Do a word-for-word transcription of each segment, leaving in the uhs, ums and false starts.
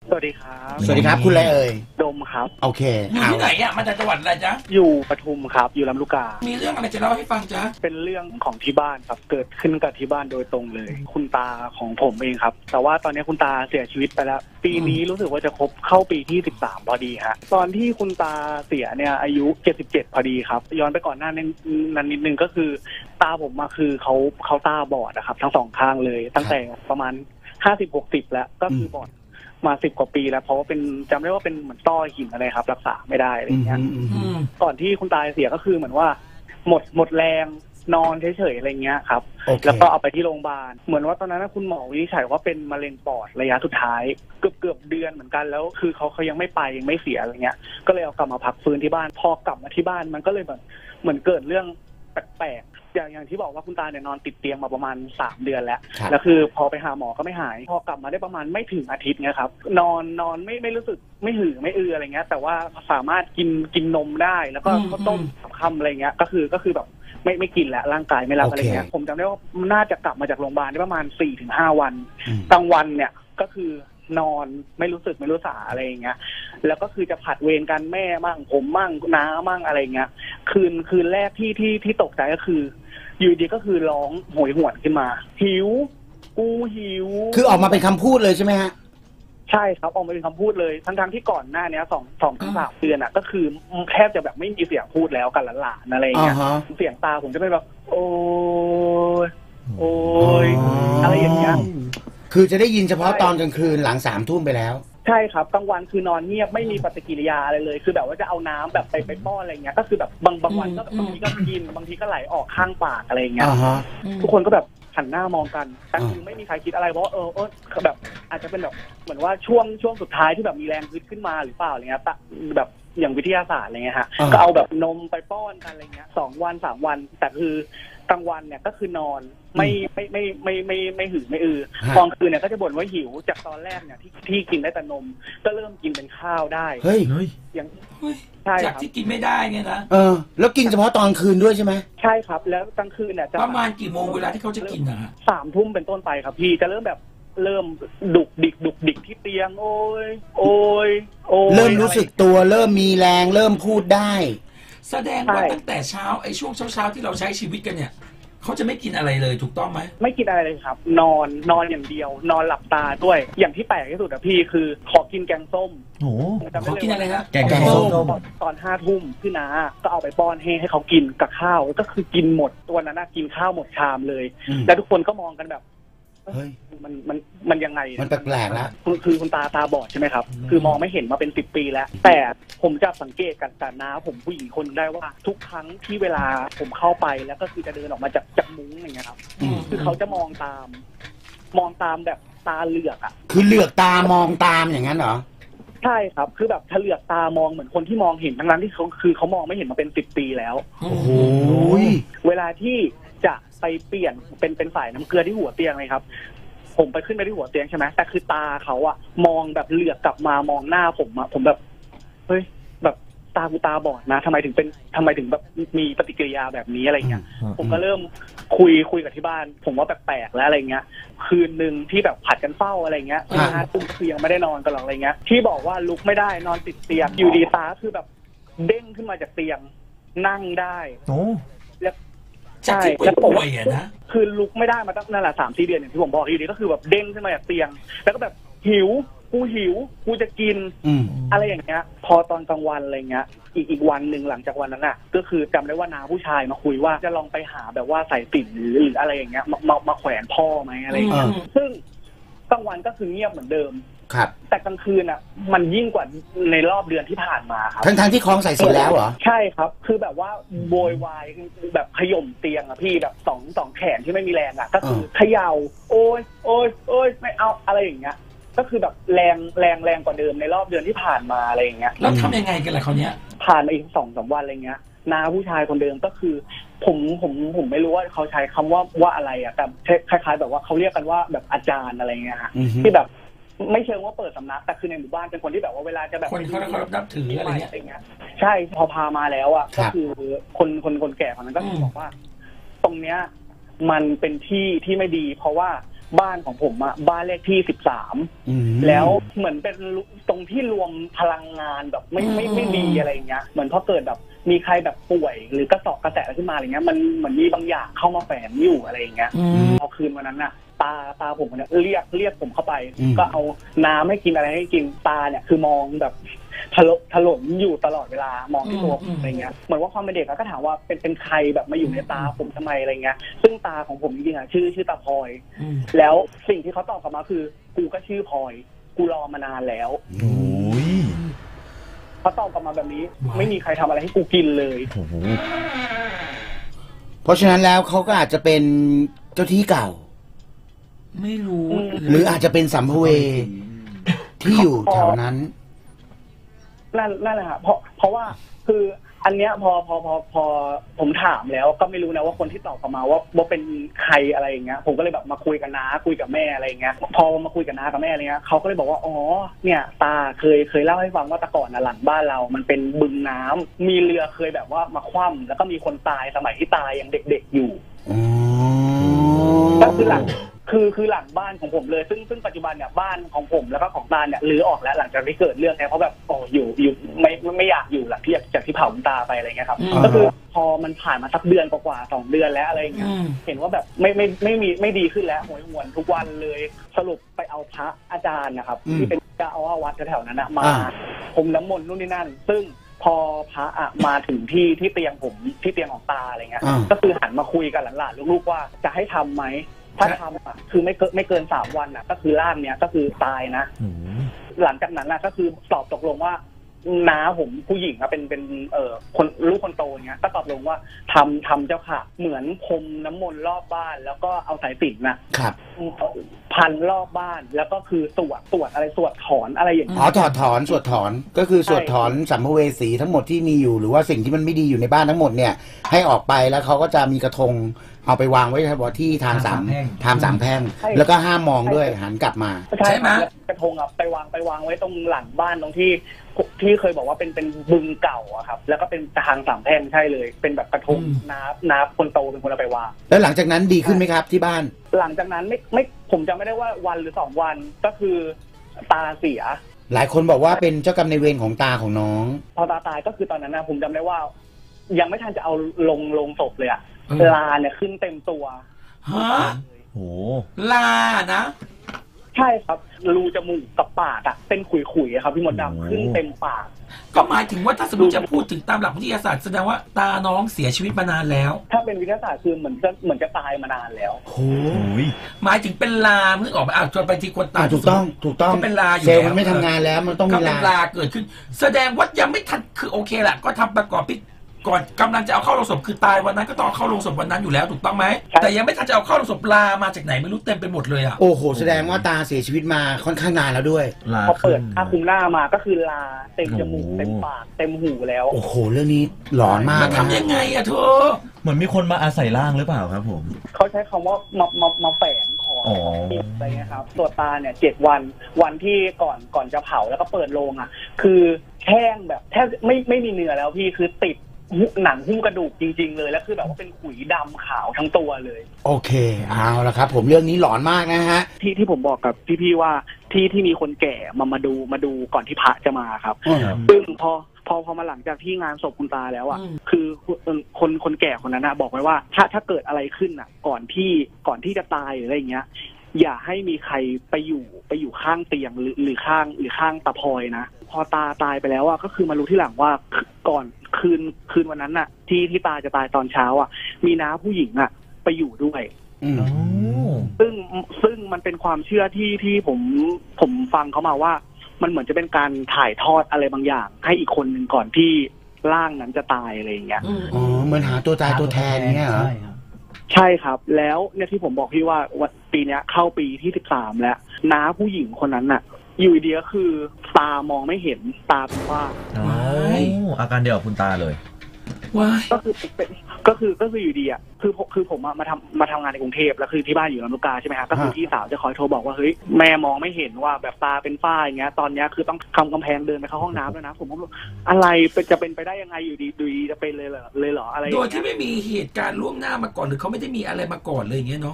สวัสดีครับสวัสดีครับคุณอะไรเอ่ยดมครับโอเคอยู่ที่ไหนอ่ะมาจากจังหวัดอะไรจ๊ะอยู่ปทุมครับอยู่ลำลูกกามีเรื่องอะไรจะเล่าให้ฟังจ๊ะเป็นเรื่องของที่บ้านครับเกิดขึ้นกับที่บ้านโดยตรงเลยคุณตาของผมเองครับแต่ว่าตอนนี้คุณตาเสียชีวิตไปแล้วปีนี้รู้สึกว่าจะครบเข้าปีที่สิบสามพอดีฮะตอนที่คุณตาเสียเนี่ยอายุเจ็ดสิบเจ็ดพอดีครับย้อนไปก่อนหน้านั้นนิดนึงก็คือตาผมมาคือเขาเขาตาบอดนะครับทั้งสองข้างเลยตั้งแต่ประมาณห้าสิบหกสิบแล้วก็คือบอดมาสิบกว่าปีแล้วเพราะว่าเป็นจำได้ว่าเป็นเหมือนต้อหินอะไรครับรักษาไม่ได้อะไรเงี้ยก่อนที่คุณตาเสียก็คือเหมือนว่าหมดหมดแรงนอนเฉยๆอะไรเงี้ยครับ okay. แล้วก็เอาไปที่โรงพยาบาลเหมือนว่าตอนนั้นคุณหมอวินิจฉัยว่าเป็นมะเร็งปอดระยะสุดท้ายเกือบเกือบเดือนเหมือนกันแล้วคือเขาเขายังไม่ไปยังไม่เสียอะไรเงี้ยก็เลยเอากลับมาพักฟื้นที่บ้านพอกลับมาที่บ้านมันก็เลยแบบเหมือนเกิดเรื่องแปลกอย่างอย่างที่บอกว่าคุณตาเนี่ยนอนติดเตียงมาประมาณสามเดือนแล้วแล้วคือพอไปหาหมอก็ไม่หายพอกลับมาได้ประมาณไม่ถึงอาทิตย์เนี่ยครับนอนนอนไม่ไม่รู้สึกไม่หือไม่อืออะไรเงี้ยแต่ว่าสามารถกินกินนมได้แล้วก็ข้าวต้มคำอะไรเงี้ยก็คือก็คือแบบไม่ไม่กินแล้วร่างกายไม่รับ okay. อะไรเงี้ยผมจำได้ว่าน่าจะกลับมาจากโรงพยาบาลได้ประมาณ สี่ถึงห้า วันกลางวันเนี่ยก็คือนอนไม่รู้สึกไม่รู้สาอะไรอย่างเงี้ยแล้วก็คือจะผัดเวรกันแม่มั่งผมมั่งน้ามั่งอะไรเงี้ยคืนคืนแรกที่ที่ที่ตกใจก็คืออยู่ดีก็คือร้องโหยหวนขึ้นมาหิวกูหิวคือออกมาเป็นคำพูดเลยใช่ไหมฮะใช่ครับออกมาเป็นคำพูดเลยทั้งทั้งที่ก่อนหน้านี้สองสองถึงสามเดือนอ่ะก็คือแทบจะแบบไม่มีเสียงพูดแล้วกันหลานๆอะไรเงี้ยเสียงตาผมจะเป็นแบบโอ้ยโอ้ยอะไรอย่างเงี้ยคือจะได้ยินเฉพาะตอนกลางคืนหลังสามทุ่มไปแล้วใช่ครับกลางวันคือนอนเงียบไม่มีปฏิกิริยาอะไรเลยคือแบบว่าจะเอาน้ำแบบไปไปป้อนอะไรเงี้ยก็คือแบบบางบางวันก็บางทีก็กินบางทีก็ไหลออกข้างปากอะไรเงี้ยทุกคนก็แบบหันหน้ามองกันแต่คือไม่มีใครคิดอะไรเพราะเออเออแบบอาจจะเป็นแบบเหมือนว่าช่วงช่วงสุดท้ายที่แบบมีแรงฮึดขึ้นมาหรือเปล่าอะไรเงี้ยแบบอย่างวิทยาศาสตร์อะไรเงี้ยฮะก็เอาแบบนมไปป้อนกันอะไรเงี้ยสองวันสามวันแต่คือกลางวันเนี่ยก็คือนอนไม่ไม่ไม่ไม่ไม่ไม่หือไม่อือตอนคืนเนี่ยก็จะบ่นว่าหิวจากตอนแรกเนี่ยที่ที่กินได้แต่นมก็เริ่มกินเป็นข้าวได้เฮ้ยอย่างใช่จากที่กินไม่ได้เนี่ยนะเออแล้วกินเฉพาะตอนคืนด้วยใช่ไหมใช่ครับแล้วกลางคืนเนี่ยประมาณกี่โมงเวลาที่เขาจะกินนะสามทุ่มเป็นต้นไปครับพี่จะเริ่มแบบเริ่มดุกดิกดุกดิกที่เตียงโอ้ยโอ้ยโอ้ยเริ่มรู้สึกตัวเริ่มมีแรงเริ่มพูดได้แสดงว่าตั้งแต่เช้าไอ้ช่วงเช้าเช้าที่เราใช้ชีวิตกันเนี่ยเขาจะไม่กินอะไรเลยถูกต้องไหมไม่กินอะไรเลยครับนอนนอนอย่างเดียวนอนหลับตาด้วยอย่างที่แปลกที่สุดอะพี่คือขอกินแกงส้มโอ้ขอกินอะไรฮะแกงส้มตอนห้าทุ่มพี่นาก็เอาไปป้อนให้ให้เขากินกับข้าวก็คือกินหมดตัวนั้นกินข้าวหมดชามเลยแล้วทุกคนก็มองกันแบบเฮ้ยมันมันมันยังไงมันแปลกๆแล้วคือคุณตาตาบอดใช่ไหมครับคือมองไม่เห็นมาเป็นสิบปีแล้วแต่ผมจะสังเกตกันแต่น้าผมผู้หญิงคนได้ว่าทุกครั้งที่เวลาผมเข้าไปแล้วก็คือจะเดินออกมาจากจากมุ้งอย่างเงี้ยครับคือเขาจะมองตามมองตามแบบตาเหลือกอ่ะคือเหลือกตามองตามอย่างนั้นเหรอใช่ครับคือแบบเหลือกตามองเหมือนคนที่มองเห็นทั้งนั้นที่เขาคือเขามองไม่เห็นมาเป็นสิบปีแล้วโอ้โหเวลาที่จะไปเปลี่ยนเป็นเป็นฝ่ายน้ำเกลือที่หัวเตียงเลยครับผมไปขึ้นไปที่หัวเตียงใช่ไหมแต่คือตาเขาอะมองแบบเหลือกกลับมามองหน้าผมอะผมแบบเฮ้ยแบบตากูตาบอดนะทำไมถึงเป็นทำไมถึงแบบมีปฏิกิริยาแบบนี้อะไรเงี้ยผมก็เริ่มคุยคุยกับที่บ้านผมว่าแปลกๆแล้วอะไรเงี้ยคืนนึงที่แบบผัดกันเฝ้าอะไรเงี้ยห้าทุ่มคือยังไม่ได้นอนกันหรอกอะไรเงี้ยที่บอกว่าลุกไม่ได้นอนติดเตียงอยู่ดีตาคือแบบเด้งขึ้นมาจากเตียงนั่งได้แล้วใช่แล้วป่วยอะนะคือลุกไม่ได้มาตั้งนั่นแหละสามสี่เดือนอย่างที่ผมบอกอยู่ดีก็คือแบบเด้งขึ้นมาจากเตียงแล้วก็แบบหิวกูหิวกูจะกินอะไรอย่างเงี้ยพอตอนกลางวันอะไรเงี้ยอีกอีกวันหนึ่งหลังจากวันนั้นน่ะก็คือจำได้ว่าน้าผู้ชายมาคุยว่าจะลองไปหาแบบว่าใส่ติ่นหรือหรืออะไรอย่างเงี้ยมามามาแขวนพ่อไหมอะไรอย่างเงี้ยซึ่งกลางวันก็คือเงียบเหมือนเดิมครับแต่กลางคืนอ่ะมันยิ่งกว่าในรอบเดือนที่ผ่านมาครับทั้งทั้งที่คล้องใส่สินแล้วเหรอใช่ครับคือแบบว่าโวยวายแบบขย่มเตียงอ่ะพี่แบบสองสองแขนที่ไม่มีแรงอ่ะก็คือเขย่าโอ้ยโอ้ยโอ้ยไม่เอาอะไรอย่างเงี้ยก็คือแบบแรงแรงแรงกว่าเดิมในรอบเดือนที่ผ่านมาอะไรอย่างเงี้ยแล้วทำยังไงกันล่ะเขาเนี้ยผ่านมาอีกสองสามวันอะไรเงี้ยนาผู้ชายคนเดิมก็คือผมผมผมไม่รู้ว่าเขาใช้คำว่าว่าอะไรอ่ะแต่คล้ายๆแบบว่าเขาเรียกกันว่าแบบอาจารย์อะไรเงี้ยฮะที่แบบไม่เชิงว่าเปิดสำนักแต่คือในหมู่บ้านเป็นคนที่แบบว่าเวลาจะแบบคนเขาเขานับถืออะไรเงี้ยใช่พอพามาแล้วอ่ะก็คือคนคนคนแก่คนนั้นก็บอกว่าตรงเนี้ยมันเป็นที่ที่ไม่ดีเพราะว่าบ้านของผมอะบ้านเลขที่สิบสามแล้วเหมือนเป็นตรงที่รวมพลังงานแบบไม่ไม่ไม่ดีอะไรอย่างเงี้ยเหมือนพอเกิดแบบมีใครแบบป่วยหรือกระสอบกระแสอะไรขึ้นมาอะไรเงี้ยมันเหมือนมีบางอย่างเข้ามาแฝงอยู่อะไรอย่างเงี้ยพอคืนวันนั้นน่ะตาตาผมเนี่ยเรียกเรียกผมเข้าไปก็เอาน้ำให้กินอะไรให้กินตาเนี่ยคือมองแบบถลถลนอยู่ตลอดเวลามองที่ตัวผมอะไรเงี้ยเหมือนว่าความเป็นเด็กก็ถามว่าเป็นเป็นใครแบบมาอยู่ในตาผมทำไมอะไรเงี้ยซึ่งตาของผมจริงๆอ่ะชื่อชื่อตาพลอยแล้วสิ่งที่เขาตอบกลับมาคือกูก็ชื่อพลอยกูรอมานานแล้วเขาตอบกลับมาแบบนี้ไม่มีใครทำอะไรให้กูกินเลยเพราะฉะนั้นแล้วเขาก็อาจจะเป็นเจ้าที่เก่าไม่รู้หรืออาจจะเป็นสัมภเวที่อยู่แถวนั้นนั่นนั่นแหละครับเพราะเพราะว่าคืออันเนี้ยพอพอพอพอผมถามแล้วก็ไม่รู้นะว่าคนที่ตอบกลับมาว่าว่าเป็นใครอะไรอย่างเงี้ยผมก็เลยแบบมาคุยกับน้าคุยกับแม่อะไรอย่างเงี้ยพอมาคุยกับน้ากับแม่อะไรเงี้ยเขาก็เลยบอกว่าอ๋อเนี่ยตาเคยเคยเล่าให้ฟังว่าแต่ก่อนหลังบ้านเรามันเป็นบึงน้ำมีเรือเคยแบบว่ามาคว่ำแล้วก็มีคนตายสมัยที่ตายยังเด็กๆอยู่ก็คือหลังคือคือหลังบ้านของผมเลยซึ่งซึ่งปัจจุบันเนี่ยบ้านของผมแล้วก็ของตาเนี่ยรื้อออกแล้วหลังจากที่เกิดเรื่องเนี่ยเพราะแบบโอ้อยู่อยู่ไม่ไม่อยากอยู่หลังที่จากที่เผาตาไปอะไรเงี้ยครับก็คือพอมันผ่านมาสักเดือนกว่าสองเดือนแล้วอะไรเงี้ยเห็นว่าแบบไม่ไม่ไม่มีไม่ดีขึ้นแล้วหวยหวนทุกวันเลยสรุปไปเอาพระอาจารย์นะครับที่เป็นเจ้าอาวาสวัดแถวๆนั้นมาพรมน้ำมนต์นู่นนี่นั่นซึ่งพอพระอะมาถึงที่ที่เตียงผมที่เตียงของตาอะไรเงี้ยก็คือหันมาคุยกับหลานๆลูกๆว่าจะให้ทำไหมถ้าทำอ่ะคือไม่เกินไม่เกินสามวันอ่ะก็คือร่างเนี้ยก็คือตายนะหลังจากนั้นอ่ะก็คือตอบตกลงว่าน้าผมผู้หญิงอะเป็นเป็นเอ่อคนลูกคนโตเนี้ยก็ตอบลงว่าทำทำเจ้าค่ะเหมือนพรมน้ำมนต์รอบบ้านแล้วก็เอาสายสิญจน์น่ะครับพันรอบบ้านแล้วก็คือสวดสวดอะไรสวดถอนอะไรอย่างเงี้ยอ๋อถอดถอนสวดถอนก็คือสวดถอนสัมภเวสีทั้งหมดที่มีอยู่หรือว่าสิ่งที่มันไม่ดีอยู่ในบ้านทั้งหมดเนี่ยให้ออกไปแล้วเขาก็จะมีกระทงเอาไปวางไว้ที่ทางสามทางสามแพร่งแล้วก็ห้ามมองด้วยหันกลับมาใช่ไหมกระทงอ่ะไปวางไปวางไว้ตรงหลังบ้านตรงที่ที่เคยบอกว่าเป็นเป็นบึงเก่าอะครับแล้วก็เป็นทางสามแพร่งใช่เลยเป็นแบบกระทงน้าน้าคนโตเป็นคนเอาไปวางแล้วหลังจากนั้นดีขึ้นไหมครับที่บ้านหลังจากนั้นไม่ไม่ผมจำไม่ได้ว่าวันหรือสองวันก็คือตาเสียหลายคนบอกว่าเป็นเจ้ากรรมนายเวรของตาของน้องพอตาตายก็คือตอนนั้นนะผมจำได้ว่ายังไม่ทันจะเอาลงลงศพเลยอะลาเนี่ยขึ้นเต็มตัวฮะโหลานะใช่ครับรูจมูกกับปากอะเป็นขุยๆครับพี่มดดำขึ้นเต็มปากก็หมายถึงว่าถ้าสมมติจะพูดถึงตามหลักวิทยาศาสตร์แสดงว่าตาน้องเสียชีวิตมานานแล้วถ้าเป็นวิทยาศาสตร์คือเหมือนจะเหมือนจะตายมานานแล้วโอ้ยหมายถึงเป็นลานึกออกไหมอ่ะจนไปที่คนตายถูกต้องถูกต้องเป็นลาอยู่เซลล์มันไม่ทำงานแล้วมันต้องมีลาเกิดขึ้นแสดงว่ายังไม่ทันคือโอเคแหละก็ทำประกอบพิธีก่อนกำลังจะเอาเข้าโรงศพคือตายวันนั้นก็ต้องเอาเข้าโรงศพวันนั้นอยู่แล้วถูกต้องไหมแต่ยังไม่ทันจะเอาเข้าโรงศพลามาจากไหนไม่รู้เต็มไปหมดเลยอ่ะโอ้โหแสดงว่าตาเสียชีวิตมาค่อนข้างนานแล้วด้วยพอเปิดผ้าคลุมหน้ามาก็คือลาเต็มจมูกเต็มปากเต็มหูแล้วโอ้โหเรื่องนี้หลอนมากทำยังไงอะเธอเหมือนมีคนมาอาศัยร่างหรือเปล่าครับผมเขาใช้คำว่ามามามาแฝงของอะไรเงี้ยครับตัวตาเนี่ยเจ็ดวันวันที่ก่อนก่อนจะเผาแล้วก็เปิดโรงอ่ะคือแห้งแบบแทบไม่ไม่มีเนื้อแล้วพี่คือติดหนังหุ้มกระดูกจริงๆเลยแล้วคือแบบว่าเป็นขุยดำขาวทั้งตัวเลยโอเคเอาละครับผมเรื่องนี้หลอนมากนะฮะที่ที่ผมบอกกับพี่ๆว่าที่ที่มีคนแก่มามาดูมาดูก่อนที่พระจะมาครับซึ่งพอพอพอมาหลังจากที่งานศพคุณตาแล้วอ่ะคือคนคนแก่คนนั้นนะบอกไว้ว่าถ้าถ้าเกิดอะไรขึ้นอ่ะก่อนที่ก่อนที่จะตายหรืออะไรเงี้ยอย่าให้มีใครไปอยู่ไปอยู่ข้างเตียงหรือหรือข้างหรือข้างตาพลอยนะพอตาตายไปแล้วอ่ะก็คือมารู้ที่หลังว่าก่อนคืนคืนวันนั้นน่ะที่ที่ตาจะตายตอนเช้าอ่ะมีน้าผู้หญิงอ่ะไปอยู่ด้วยซึ่งซึ่งมันเป็นความเชื่อที่ที่ผมผมฟังเขามาว่ามันเหมือนจะเป็นการถ่ายทอดอะไรบางอย่างให้อีกคนหนึ่งก่อนที่ร่างนั้นจะตายอะไรอย่างเงี้ยอ๋อเหมือนหาตัวตายตัวแทนเงี้ยเหรอใช่ครับแล้วเนี่ยที่ผมบอกพี่ว่าวันปีเนี้ยเข้าปีที่สิบสามแล้วน้าผู้หญิงคนนั้นน่ะอยู่ดีก็คือตามองไม่เห็นตาเป็นว่าอ๋ออาการเดียวกับคุณตาเลยก็คือเป็นก็คือก็คืออยู่ดีอ่ะคือคือผมมาทำมาทำงานในกรุงเทพแล้วคือที่บ้านอยู่ลำลูกกาใช่ไหมครับก็คือพี่สาวจะคอยโทรบอกว่าเฮ้ยแม่มองไม่เห็นว่าแบบตาเป็นฝ้าอย่างเงี้ยตอนเนี้ยคือต้องคำกำแพงเดินไปเข้าห้องน้ำแล้วนะผมก็อะไรจะเป็นไปได้ยังไงอยู่ดีดูดีจะเป็นเลยเหรอเลยเหรออะไรโดยที่ไม่มีเหตุการณ์ล่วงหน้ามาก่อนหรือเขาไม่ได้มีอะไรมาก่อนเลยอย่างเงี้ยเนาะ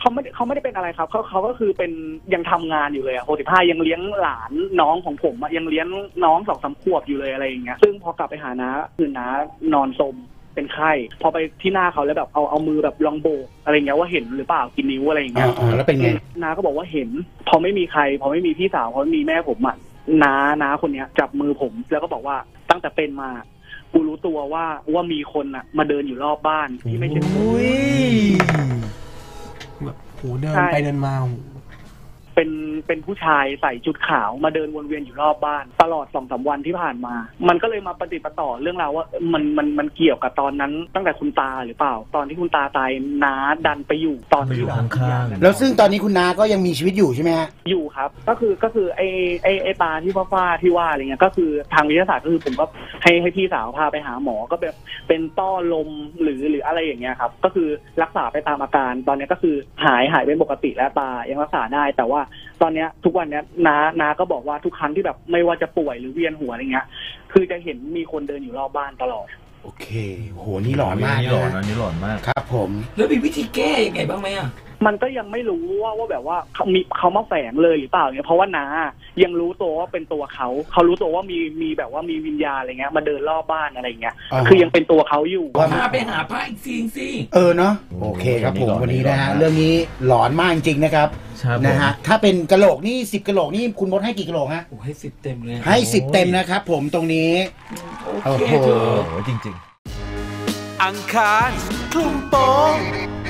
เขาไม่เขาไม่ได้เป็นอะไรครับเขาเขาก็คือเป็นยังทำงานอยู่เลยอะหกสิบห้ายังเลี้ยงหลานน้องของผมอะยังเลี้ยงน้องสองสามขวบอยู่เลยอะไรอย่างเงี้ยซึ่งพอกลับไปหาน้าคือน้านอนสมเป็นไข้พอไปที่หน้าเขาแล้วแบบเอาเอามือแบบลองโบกอะไรเงี้ยว่าเห็นหรือเปล่ากินนิ้วอะไรอย่างเงี้ยอ๋อแล้วเป็นไงน้าก็บอกว่าเห็นพอไม่มีใครพอไม่มีพี่สาวพอไม่มีแม่ผมอะน้าน้าคนเนี้ยจับมือผมแล้วก็บอกว่าตั้งแต่เป็นมากูรู้ตัวว่าว่ามีคนอะมาเดินอยู่รอบบ้านที่ไม่ใช่คนแบบโหเดินไปเดินมาเป็นเป็นผู้ชายใส่ชุดขาวมาเดินวนเวียนอยู่รอบบ้านตลอดสองสามวันที่ผ่านมามันก็เลยมาปฏิปต่อเรื่องราวว่ามันมันมันเกี่ยวกับตอนนั้นตั้งแต่คุณตาหรือเปล่าตอนที่คุณตาตายน้าดันไปอยู่ตอนที่ข้างๆแล้วซึ่งตอนนี้คุณน้าก็ยังมีชีวิตอยู่ใช่ไหมฮะอยู่ครับก็คือก็คือไอ้ไอ้ไอ้ตาที่ฟ้าๆที่ว่าอะไรเงี้ยก็คือทางวิทยาศาสตร์ก็คือผมก็ให้ให้พี่สาวพาไปหาหมอก็แบบเป็นต้อลมหรือหรืออะไรอย่างเงี้ยครับก็คือรักษาไปตามอาการตอนนี้ก็คือหายหายเป็นปกติแล้วตายังรักษาได้แต่ว่าตอนเนี้ยทุกวันเนี้ยน้าน้าก็บอกว่าทุกครั้งที่แบบไม่ว่าจะป่วยหรือเวียนหัวอะไรเงี้ยคือจะเห็นมีคนเดินอยู่รอบบ้านตลอดโอเคโหนี่หลอนมากนี่หลอนนะนี่หลอนมากครับผมแล้วมีวิธีแก้ยังไงบ้างไหมอ่ะมันก็ยังไม่รู้ว่าว่าแบบว่าเขามีเขามาแฝงเลยหรือเปล่าเนี่ยเพราะว่าน้ายังรู้ตัวว่าเป็นตัวเขาเขารู้ตัวว่ามีมีแบบว่ามีวิญญาณอะไรเงี้ยมาเดินรอบบ้านอะไรเงี้ยคือยังเป็นตัวเขาอยู่พาไปหาพระอีกซีนสิเออเนาะโอเคครับผมวันนี้นะฮะเรื่องนี้หลอนมากจริงๆนะครับนะฮะถ้าเป็นกะโหลกนี่สิบกะโหลกนี่คุณมดให้กี่กะโหลกฮะโอ้ให้สิบเต็มเลยให้สิบเต็มนะครับผมตรงนี้โอเคจริงๆอังคารคลุมโปง